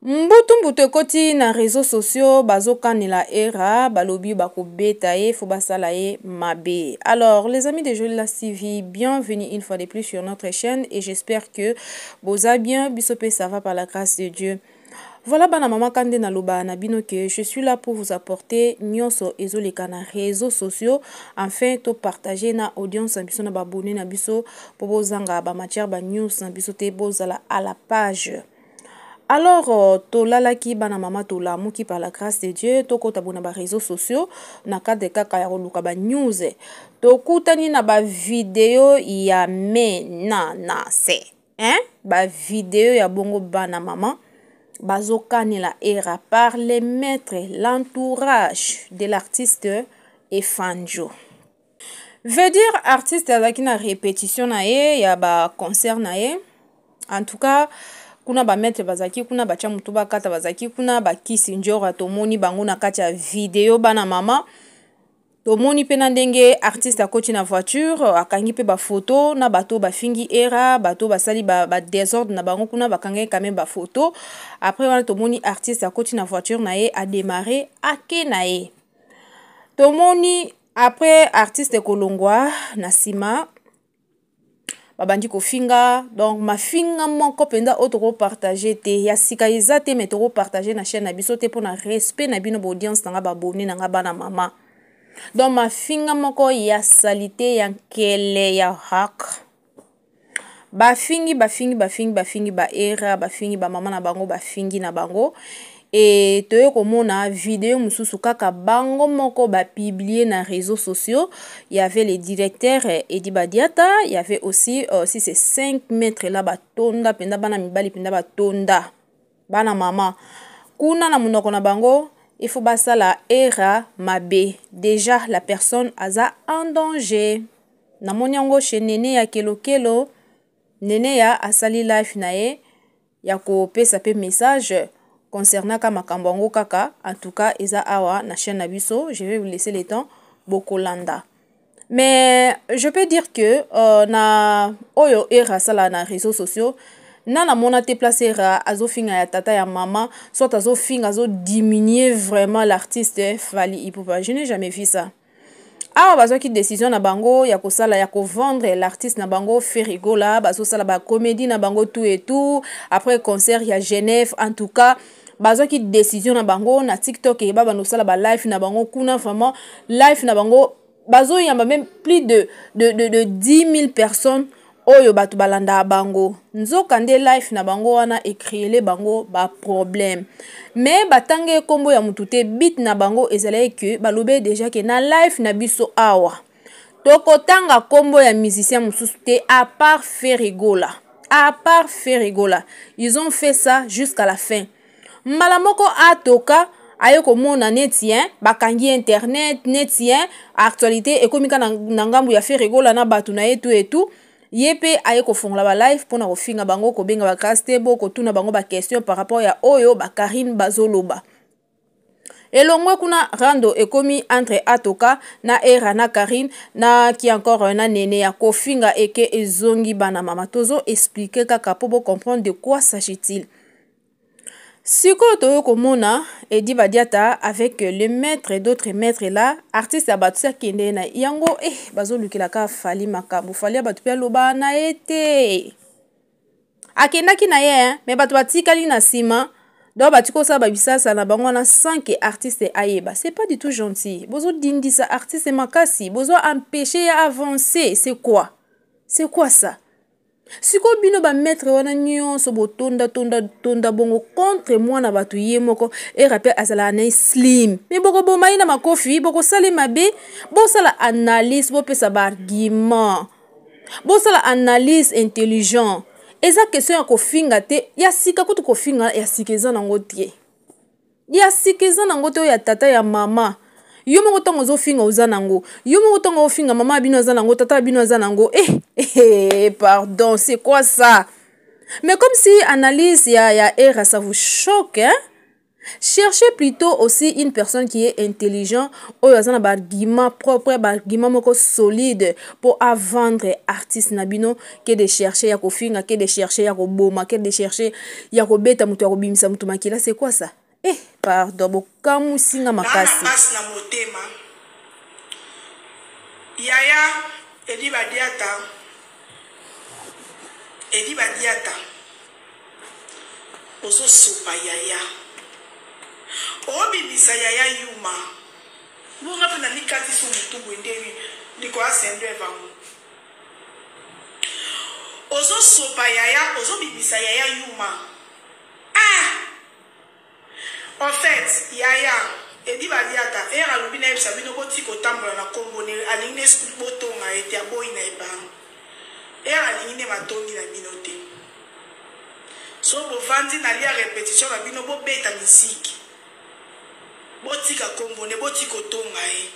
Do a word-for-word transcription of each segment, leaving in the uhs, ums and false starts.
Mbutu mbutu ekoti na réseaux sociaux bazokanela era balobi bakobeta ye fo basala ye mabe. Alors les amis de Jolie T V, bienvenue une fois de plus sur notre chaîne et j'espère que vous allez bien, bisope ça va par la grâce de Dieu. Voilà bana mama kande na loba na bino que je suis là pour vous apporter nyonso ezoleka na réseaux sociaux afin to partager na audience na biso na babone na biso po bozanga ba matière ba news na biso te bozala à la page. Alors, euh, tolala ki bana mama tola muki par la grâce de Dieu, toko tabuna ba réseaux sociaux, na kade kaka ya luka ba news. Tokutani na ba vidéo ya mena na se, hein? Ba vidéo ya bongo bana mama, bazokani la era par les maîtres, l'entourage de l'artiste et Fanjo. Veut dire artiste azaki na répétition na ye, ya ba concert na ye. En tout cas, kuna ba maître bazaki kuna bacha mutu bakata bazaki kuna bakisi njora tomoni bango na kati ya video bana mama tomoni pena ndenge artiste akoti na voiture akangi pe ba photo na bato bafingi era bato basali ba, ba désordre na bango kuna bakangi quand même ba photo après wana tomoni artiste akoti na voiture na ye a démarrer ake na ye tomoni après artiste kolongwa na sima babandi ko finga donc ma finga moko penda otoko partager te ya sika izate metoko partager na chaîne na biso te pona respect na bino audience nga babone na nga bana mama donc ma finga moko ya salité ya kele ya hak ba fingi ba fingi ba fingi ba fingi ba era ba fingi ba mama na bango ba fingi na bango et toye komona vidéo mususu kaka bango moko ba publier na réseaux sociaux. Il y avait les directeurs Edi Badiata, il y avait aussi euh, si c'est cinq mètres là ba tonda penda bana mibali penda ba tonda bana mama kuna na munoko na bango il faut basa la era mabe déjà la personne aza en danger na monyango chez nene ya kelo kelo nene ya asali life na ye ya ko pesa pe message concernant kama kambongo kaka en tout cas eza awa na chaîne nabiso je vais vous laisser le temps bokolanda mais je peux dire que euh, na oyo era sala na réseaux sociaux nana mona te placer ra azo finga ya tata ya mama soit azo finga azo diminuer vraiment l'artiste Fally Ipupa. Je n'ai jamais vu ça. Ah, bazo ki décision na bango ya ko sala ya ko vendre l'artiste na bango fait rigola bazo sala ba comédie na bango tout et tout après concert ya Genève en tout cas bazo ki décision na bango na TikTok et baba no sala ba live na bango kuna vraiment live na bango bazo yamba même plus de de de, de dix mille personnes oyo batu balanda bango nzoka nde live na bango wana écrire bango ba problème mais batange kombo ya mutute bit na bango ezalaye que balobe déjà que na live na biso awa toko tanga kombo ya musicien mususu te à part Ferigola à part Ferigola ils ont fait ça jusqu'à la fin malamoko atoka ayo komona netien bakangi internet netien actualité ekomika na ngambu ya Ferigola na batu na etu etu yepe aye ko fongola ba live pona ko finga bango ko benga ba castebo ko tuna bango ba question par rapport ya oyo ba Karine bazoloba elongwe kuna rando ekomi entre atoka na era na Karine na ki encore na nene ya ko finga eke ezongi bana mama tozo expliquer kaka po bo comprendre de quoi s'agit-il. Siko toyo komona Edi Badiata avec le maître et d'autres maîtres là artiste abatsa kende na yango eh bazo lukila ka Fally makambo Fally abatu pe loba na ete akenda ki na ye mais batu batikali na sima do batiko sa babisasa na bango na cinq artistes ayeba c'est pas du tout gentil bozo dindisa artiste makasi bozo empêcher à avancer c'est quoi c'est quoi ça. Siko bino ba maître wana nyonso botonda tonda tonda bongo contre moi na batu ye moko e rappel azala na slim mais boko bomai na makofi boko sale mabe bo sala analyse bo pesa ba argument bo sala analyse intelligent eza question ya ko finga te ya sika kutu ko finga ya sikeza nango tie ya sikeza nango te ya tata ya mama yo moko tongo zo finga uzanango yo moko tongo finga mama bino zanango tata bino zanango eh, eh pardon c'est quoi ça mais comme si analyse ya ya era ça vous choque hein Cherchez plutôt aussi une personne qui est intelligente, ou un argument propre, un argument solide pour vendre artiste nabino que de chercher ya kofinga, que de chercher ya koboma, que de chercher ya kobeta mutu ya kobimisa mutu makila. C'est quoi ça? Eh, pardon, bokamu singa makasi. Na motema. Yaya edi badiata. Edi badiata. Ozo sopa yaya. Obibisa yaya yuma. Munga pena nikati su mutubu ndeni. Niko asendo evangu. Ozo sopa yaya. Ozo bibisa yaya yuma. Ah! En fait, yaya. Edi badiata. Era lubina ebisa bino boti kotambola na kombo ne. Aline botonga ete aboyi na ebang. Era aline matongi na binote. So bo vandi na lia répétition na bino bo beta misiki. Botika kombo ne botiko tonga e.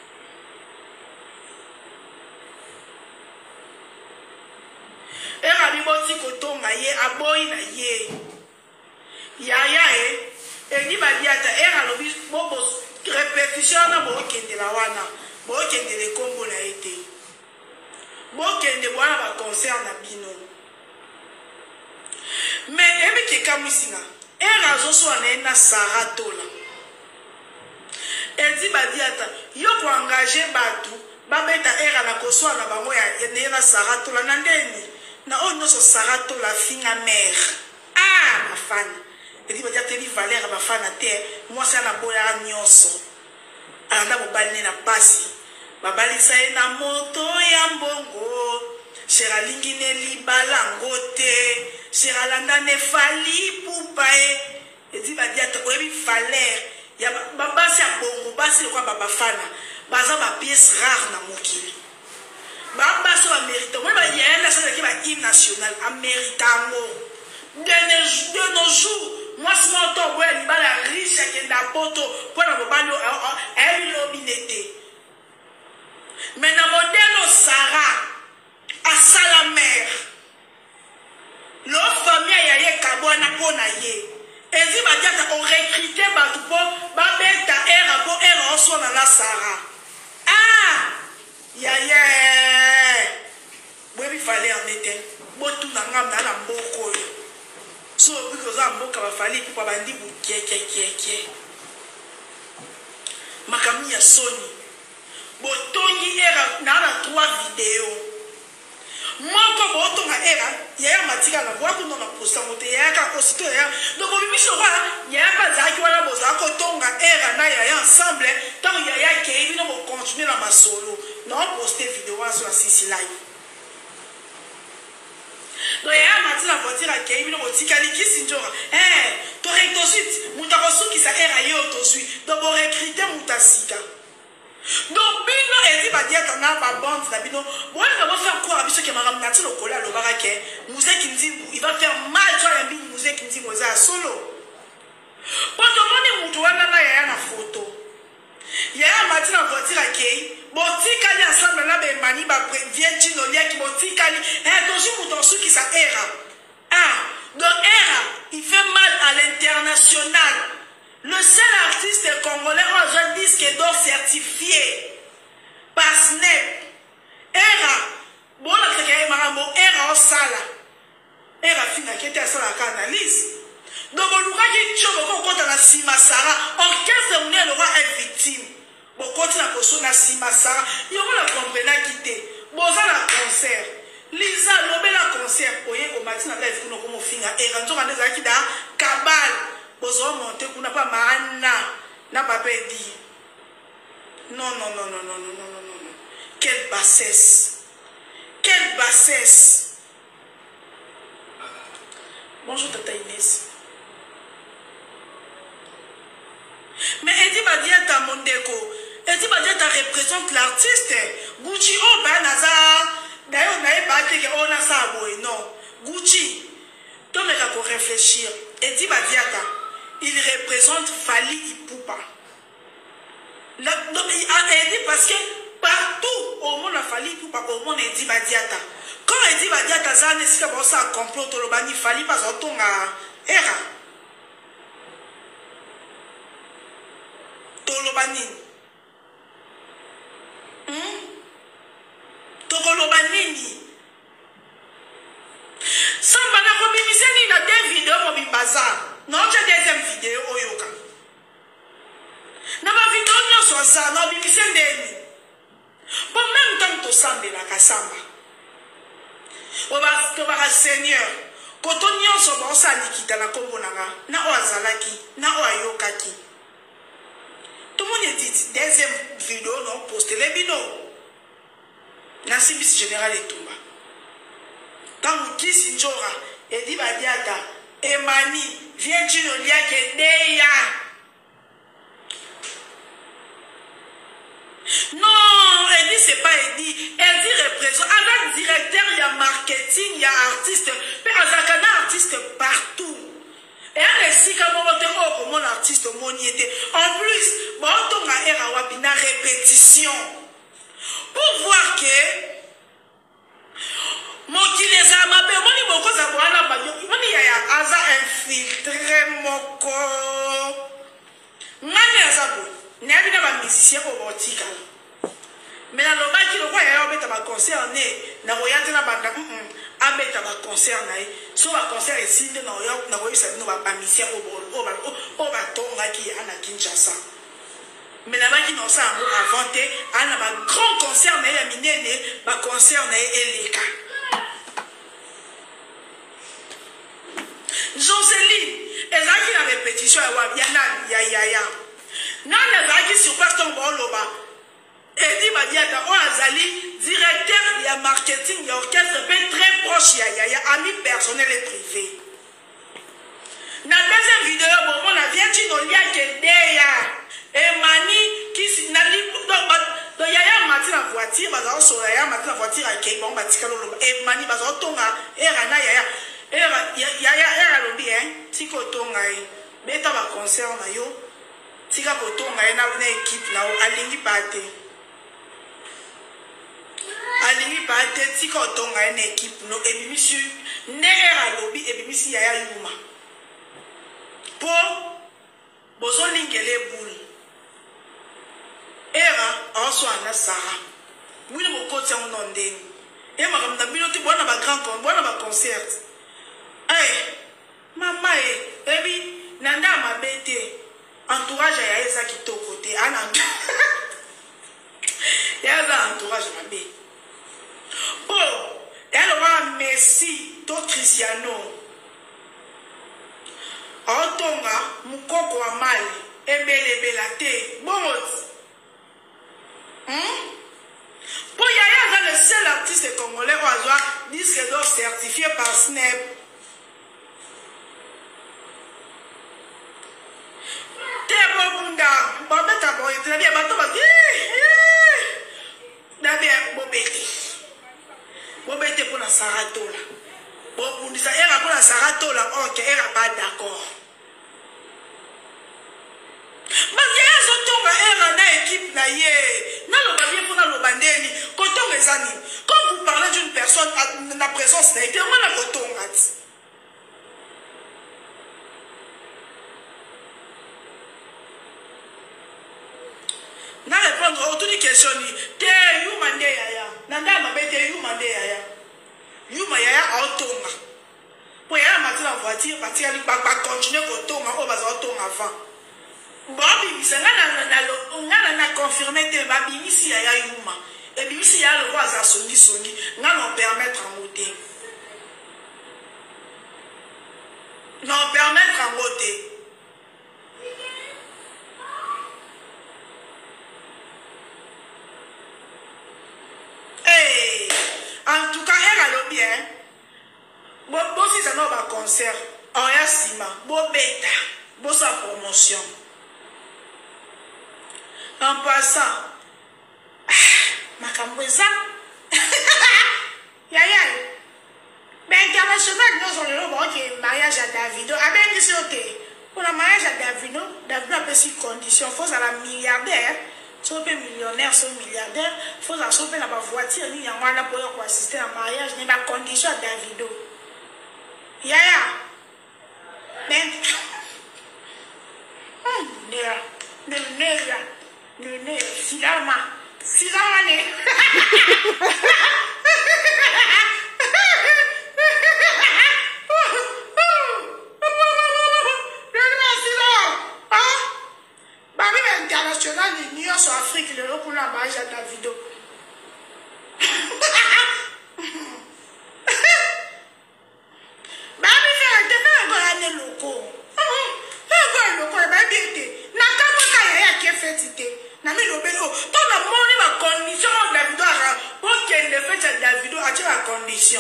Era bi botiko tonga ye aboyi na ye. Yaya e. Edi badiata era lobi bobo répétition na bo kende la wana. Bo kende le kombo na ete. Bo kende bwana ba concert na bino. Mais ebe ke kamusinga. Era zoso anaenda Saratola. Edi badiata yo ko engager batu babeta era na koswa na bango ya nena Saratola na ndeni na onyo so Saratola finga mère. Ah mafana. Edi badiata li Valère bafana te moi ça na boya nyonso. Anda mobali na pasi. Babalisa na moto ya mbongo. Sera lingine libala ngote. Sera landa ne fali pupae. Edi badiata oyebi Valère. Ya babasi ya bongo basi kwa baba fana baza ba pièce rare na mokili babasi wa mérite moi ba yenda ça qui ba hymne national américain de de nos jours moi ce monto ouais ni bala riche qui nda poto pour na bobalo elle lobinete mais na modèle Sarah à Salamère lo famille ya ye kabona pona ye. Ezi badiata on recruté batu po ba beta era po era oso na la Sarah. Ah! Ya ya. Bwebi fallait en était. Botu na ngam na na mboko yo. So because za mboka ba fali po bandi bu kie kie kie kie. Makami ya Sony. Botongi era na na trois vidéos. Moko boto nga era ya matika na bwa kuno na posta mote ya ka osito ya donc bibiso kwa ya ba za ki wala boza ko tonga era na ya ensemble tant ya ya ke bino mo continuer na masolo na poster vidéo sur sisi live donc ya matina voiture ke bino mo tikali kisinjora eh to recto suite mutako suki sa era yo to suite donc bo recruter mutasika. Donc bino ezi badiata na ba bande na bino voilà va faire quoi biso ke maram na tilo kola lo barake Muzeki Nzimbu il va faire mal toi ya mbini Muzeki Nzimbu za solo poto moni mutu wana na ya na photo ya matina voiture ke botika li ensemble na be mani ba vient dino lia ki botika li eh doji mutu suki sa era ah donc era il fait mal à l'international. Le seul artiste congolais a un disque d'or certifié par Snap. Era, bon la créer marambo, era au sala. Era fina qui était à sala canalise. Donc on nous a dit que on compte na Sima Sara, orchestre on est le roi est victime. Bon continue à poser na Sima Sara, il y aura la comprendre quitter. Bon ça la concert. Lisa lobela concert oye au matin na live kuno comme finga era nzo kaneza ki da kabal. Bozo monte kuna pa maana na papa dit non non non non non non non non non quelle bassesse quelle bassesse. Bonjour tata Inès. Mais Edi Badiata Mondeko Edi Badiata représente l'artiste Gucci oh ben naza d'ailleurs on a pas que on a ça boy non Gucci toi mais là pour réfléchir Edi Badiata il représente Fali Ipupa. Il a dit parce que partout au monde a Fali Ipupa, au monde Edi Badiata. Quand Edi Badiata zane si ka bosa complot to lobani Fali pas autonga era. nini hmm? Tokoloba nini samba na kobimisa nini na deux vidéo mobimbaza naocha deuxième vidéo oyoka na bavideo nyonso aza na obimisa ndeni po même temps tosambelaka samba tobaka seigneur koto nyonso baosalikita na kombo nanga na oyo azalaki na oyo ayokaki tomoni editi deuxième vidéo naopostele bino na simbisi général etumba ntango kisi njora edi badiata emani vie ntino liake deya non edi c'est pas edi edi représente avec directeur ya marketing ya artiste mpe azalaka na artiste partout eya esika moko te oyo komona artiste omoni ete en plus baotonga era wapi na répétition pour voir que mokili ezala mabe omoni bokoza bwana banyo moni yaya aza infiltré moko ngani aza boye nayebi na bamusicien oyo baotikala me nalobaki lokwa yaya obeta baconcert ne nakoya te na banda abeta baconcert na ye so baconcert esinde nakoyebisa bino bamusicien oyo batongaki ana kinshasa me nabaki naosala yango avant te ana bagrand concert na ye ya minene baconcert na ye eleka Joseline ezalaki na répétition ya wabi ya nani ya yaya nani azalaki surprise ntongo baoloba edi badiata oyo azali directeur ya marketing ya orchestre mpe très proche ya yaya ami personnel et privé na deuxième vidéo bomona vietino liake deya emani kisi do yaya mati na voiture bazaosola yaya mati na voiture akei bango batikala oloba emani bazaotonga era na yaya yaya alobi tika otonga ye beta baconcert na yo tika kotonga ye na équipe na yo alingi pa te alingi pa te tika otonga ye na équipe no ebimisi nde era alobi ebimisi yaya yuma po bozolingela ebule era aoso ana sara bwile bokoti yango no ndeni e makambo na bino te bwana bagrand bwana baconcert Hey, mama e, ebi, nanda mabe te, entourage ya eza kitoko te, ana ya eza entourage mabe. Oh, ya loba Messi to Cristiano. Otonga mukoko wa mali, ebele bela te, bon. Hmm? Po yaya eza le seul artiste congolais ou azwa disque d'or certifié par Snap. Babeta boy, très bien, bato ba. Dabe bobete. Bobete pour la saratola. Bobundisa era pour la saratola, OK, era pas d'accord. Mas yaya zotonga era na équipe na ye. Na lo babie pour na lo bandeni, kotonga ezani. Quand vous parlez d'une personne na présence na été, on na kotonga. Na répondre autour de question ni te yuma nde yaya nanda mabete yuma nde yaya yuma yaya autonga po yaya matina voiture partir ali ba continuer kotonga o baza autonga avant ba bimisa ngana na lo ngana na confirmer te ba bimisi yaya yuma e bimisi yaya lo baza songi songi ngana permettre en monter non permettre en monter. En tout cas, elle a le bien. Bon, si ça n'a pas concert, on y a sima, bon bêta, bon sa promotion. En passant, ma camoueza, yaya, mais international, nous on le voit que mariage à Davido, à bien discuté. Pour le mariage à Davido, Davido a des conditions, faut à la milliardaire. Si on est millionnaire, si on est milliardaire, il faut acheter la voiture, il y a un pour assister à un mariage, il y a des conditions à Davido. Yaya, mais, hum, nera, nera, silama silama ne international l'Union sur Afrique le lot pour la base à Davido. Babi fait te faire encore un loco. Un loco et babi était. Na kamoka ya qui fait cité. Na mi lo belo. Ton na moni ma condition de Davido a pour qu'elle le fait à Davido a la condition.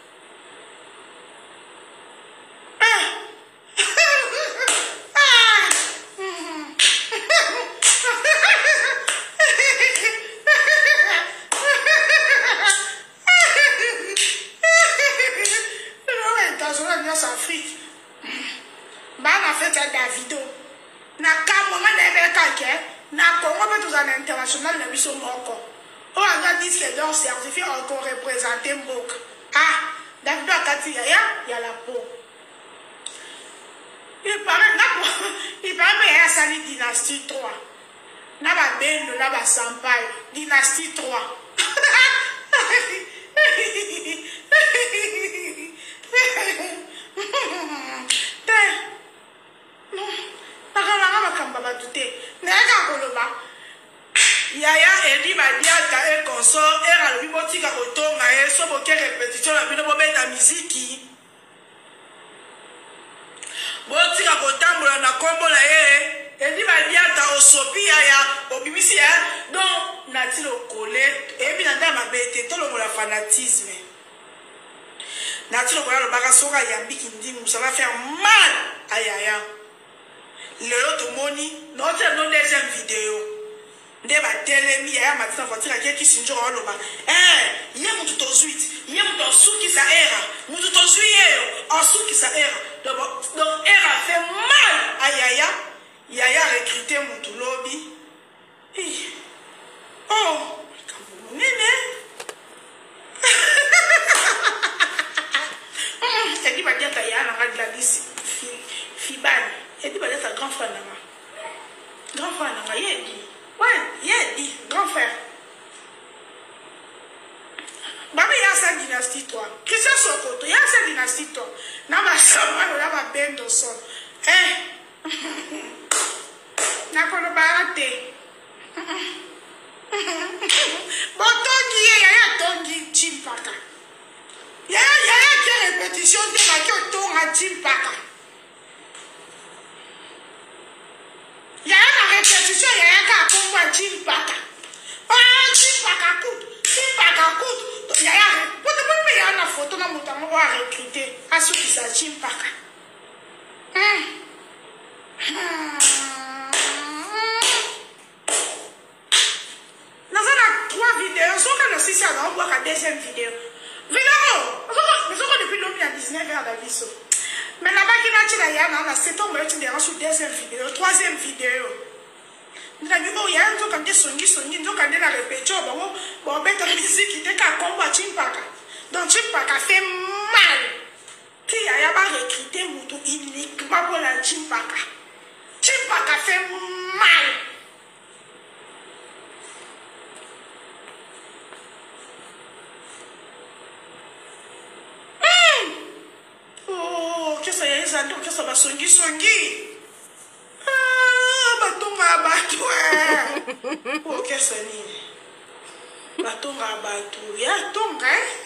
Davido na kamo nga na ebe kake na Congo pe tous en international na biso moko o anga disque d'or certifié encore représenté mboka ah Davido akati ya ya la peau il paraît na il paraît ya sali dynastie trois na ba bendo na ba sampaio dynastie trois Yaya Edi Badiata et consort era le bibotika kotonga e so boke répétition la bino bobeta miziki botika kotambola na kombo na ye Edi Badiata osopi ya obimisi ya donc natilo kole e bi na ndama bete tolo la fanatisme natilo kola lo baka soka yambiki ndimu ça va faire mal à Yaya le autre moni notre non deuxième vidéo ndeba telemi ya matina fatira qui sinjora oloba eh ye mutu tozuit ye mutu osuki sa era mutu tozui yeyo osuki sa era donc donc era fait mal à Yaya Yaya recruté mutu lobi oh nene c'est dit Badiata ya na Gladys Fibani et dit Badiata grand frère nanga grand frère nanga yedi ouais, yedi grand frère Babi ya sa dynastie toi Christian Sokoto ya sa dynastie toi na ba sama na ba bendo son eh na kono barate botongi ya ya tongi chimpaka ya ya ya ke répétition de la ke tonga chimpaka ya na répétition ya ya ka komba chimpaka ah chimpaka kut chimpaka kut ya ya boto boto ya na photo na mutamo wa recruter asuki sa chimpaka hmm nazana trois vidéos soka na sisi na on voit la deuxième vidéo vidéo mais soka depuis l'homme à dix-neuf heures d'aviso mais là-bas qui va tirer ya na c'est ton mais tu diras sur deuxième vidéo troisième vidéo na bibo ya nzo kande songi songi nzo kande na répétition bon bon bête musique te ka komba chimpaka donc chimpaka fait mal qui a ya ba recruter mutu uniquement pour la chimpaka chimpaka fait mal oh que ça y est ça donc que ça va songi songi batonga batu eh oh que ça ni batonga batu ya tonga eh